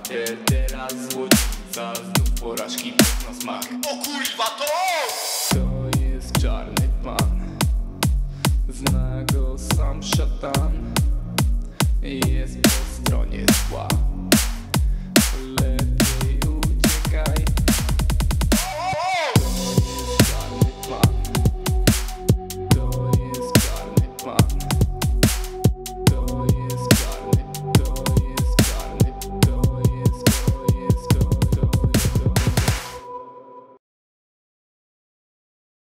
Teraz złodzica, znów porażki na smak. O kurwa, to on! To jest czarny pan, zna go sam szatan. Jest po stronie zła.